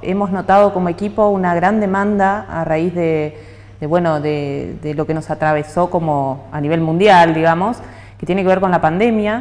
hemos notado como equipo una gran demanda a raíz de lo que nos atravesó como a nivel mundial, digamos, que tiene que ver con la pandemia.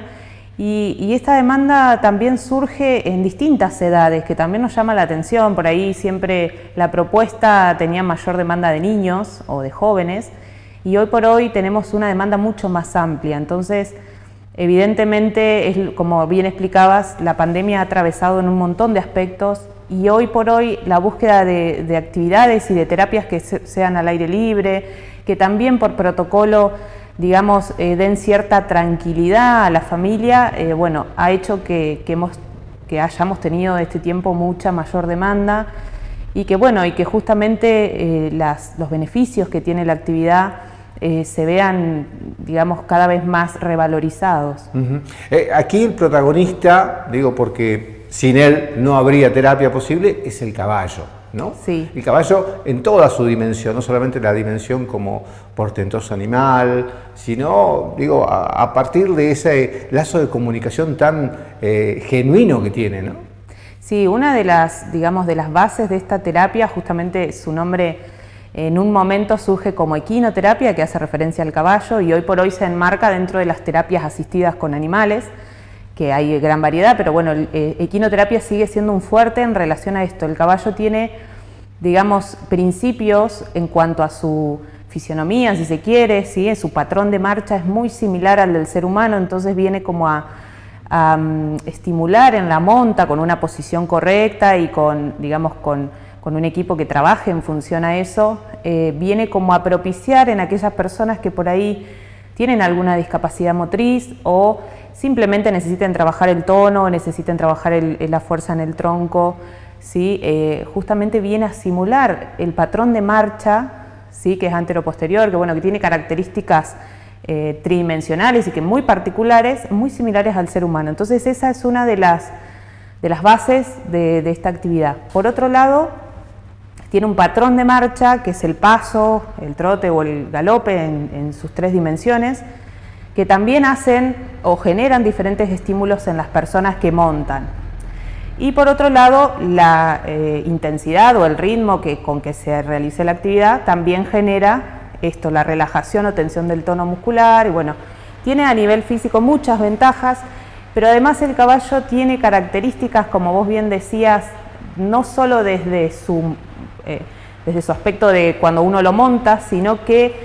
Y esta demanda también surge en distintas edades, que también nos llama la atención. Por ahí siempre la propuesta tenía mayor demanda de niños o de jóvenes, y hoy por hoy tenemos una demanda mucho más amplia. Entonces, evidentemente, como bien explicabas, la pandemia ha atravesado en un montón de aspectos, y hoy por hoy la búsqueda de actividades y de terapias que sean al aire libre, que también por protocolo, digamos, den cierta tranquilidad a la familia, ha hecho que hayamos tenido este tiempo mucha mayor demanda, y que justamente los beneficios que tiene la actividad se vean, digamos, cada vez más revalorizados. Aquí el protagonista, digo porque sin él no habría terapia posible, es el caballo, ¿no? Sí. El caballo en toda su dimensión, no solamente la dimensión como portentoso animal, sino, digo, a partir de ese lazo de comunicación tan genuino que tiene, ¿no? Sí, una de las, digamos, de las bases de esta terapia, justamente su nombre en un momento surge como equinoterapia, que hace referencia al caballo, y hoy por hoy se enmarca dentro de las terapias asistidas con animales, que hay gran variedad, pero bueno, equinoterapia sigue siendo un fuerte en relación a esto. El caballo tiene, digamos, principios en cuanto a su fisionomía, si se quiere, ¿sí? Su patrón de marcha es muy similar al del ser humano, entonces viene como a estimular en la monta con una posición correcta y con, digamos, con un equipo que trabaje en función a eso, viene como a propiciar en aquellas personas que por ahí tienen alguna discapacidad motriz o simplemente necesiten trabajar el tono, necesiten trabajar la fuerza en el tronco, ¿sí? Justamente viene a simular el patrón de marcha, ¿sí? Que es antero-posterior, que tiene características tridimensionales y que muy particulares, muy similares al ser humano. Entonces esa es una de las bases de esta actividad. Por otro lado, tiene un patrón de marcha que es el paso, el trote o el galope en sus tres dimensiones, que también hacen o generan diferentes estímulos en las personas que montan. Y por otro lado, la intensidad o el ritmo con que se realice la actividad también genera esto, la relajación o tensión del tono muscular, y tiene a nivel físico muchas ventajas, pero además el caballo tiene características, como vos bien decías, no solo desde su aspecto de cuando uno lo monta, sino que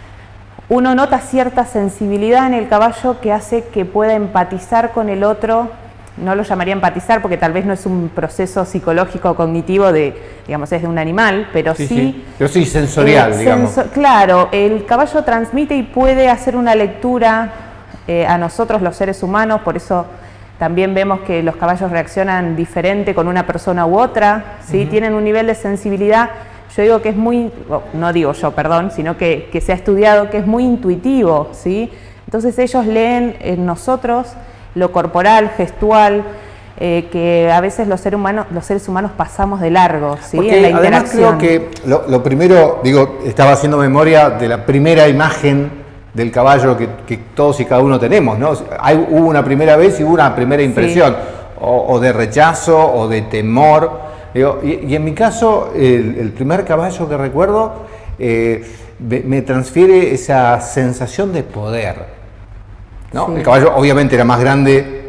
uno nota cierta sensibilidad en el caballo que hace que pueda empatizar con el otro. No lo llamaría empatizar porque tal vez no es un proceso psicológico o cognitivo digamos, es de un animal, pero sí sensorial, digamos. Claro, el caballo transmite y puede hacer una lectura a nosotros los seres humanos, por eso también vemos que los caballos reaccionan diferente con una persona u otra, ¿sí? Tienen un nivel de sensibilidad, yo digo que es muy, no digo yo, perdón, sino que se ha estudiado que es muy intuitivo, ¿sí? Entonces ellos leen en nosotros lo corporal, gestual, que a veces los seres humanos pasamos de largo, ¿sí? Porque en la interacción. Además creo que lo primero, estaba haciendo memoria de la primera imagen del caballo que todos y cada uno tenemos, ¿no? Hubo una primera vez y hubo una primera impresión, sí. o de rechazo o de temor. Y en mi caso, el primer caballo que recuerdo me transfiere esa sensación de poder, ¿no? Sí. El caballo obviamente era más grande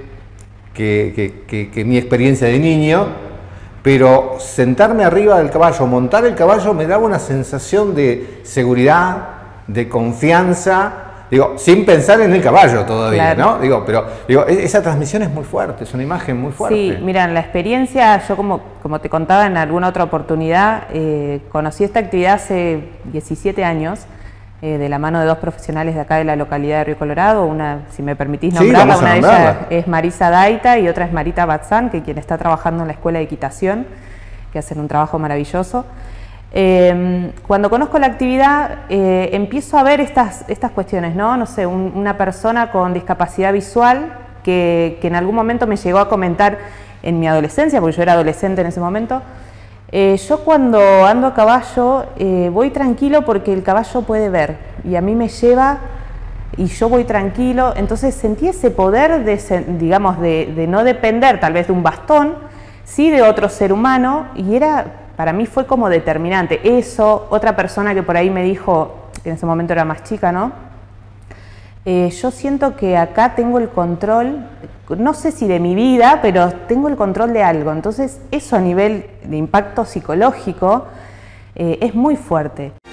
que mi experiencia de niño, pero sentarme arriba del caballo, montar el caballo, me daba una sensación de seguridad, de confianza, sin pensar en el caballo todavía, claro. ¿No? Pero esa transmisión es muy fuerte, es una imagen muy fuerte. Sí, mira, la experiencia, yo como te contaba en alguna otra oportunidad, conocí esta actividad hace 17 años, de la mano de dos profesionales de acá de la localidad de Río Colorado, una, si me permitís nombrarla, sí, una de ellas es Marisa Daita y otra es Marita Batzán, que quien está trabajando en la Escuela de Equitación, que hacen un trabajo maravilloso. Cuando conozco la actividad, empiezo a ver estas cuestiones, ¿no? No sé, una persona con discapacidad visual que en algún momento me llegó a comentar en mi adolescencia, porque yo era adolescente en ese momento, yo cuando ando a caballo voy tranquilo porque el caballo puede ver y a mí me lleva y yo voy tranquilo, entonces sentí ese poder de no depender tal vez de un bastón, sí de otro ser humano, y para mí fue como determinante. Eso, otra persona que por ahí me dijo, que en ese momento era más chica, ¿no? Yo siento que acá tengo el control, no sé si de mi vida, pero tengo el control de algo. Entonces eso a nivel de impacto psicológico es muy fuerte.